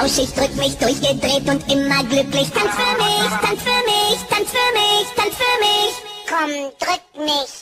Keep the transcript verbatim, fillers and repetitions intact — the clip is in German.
flauschig, drück mich durchgedreht und immer glücklich. Tanz für mich, tanz für mich, tanz für mich, tanz für mich. Komm, drück mich.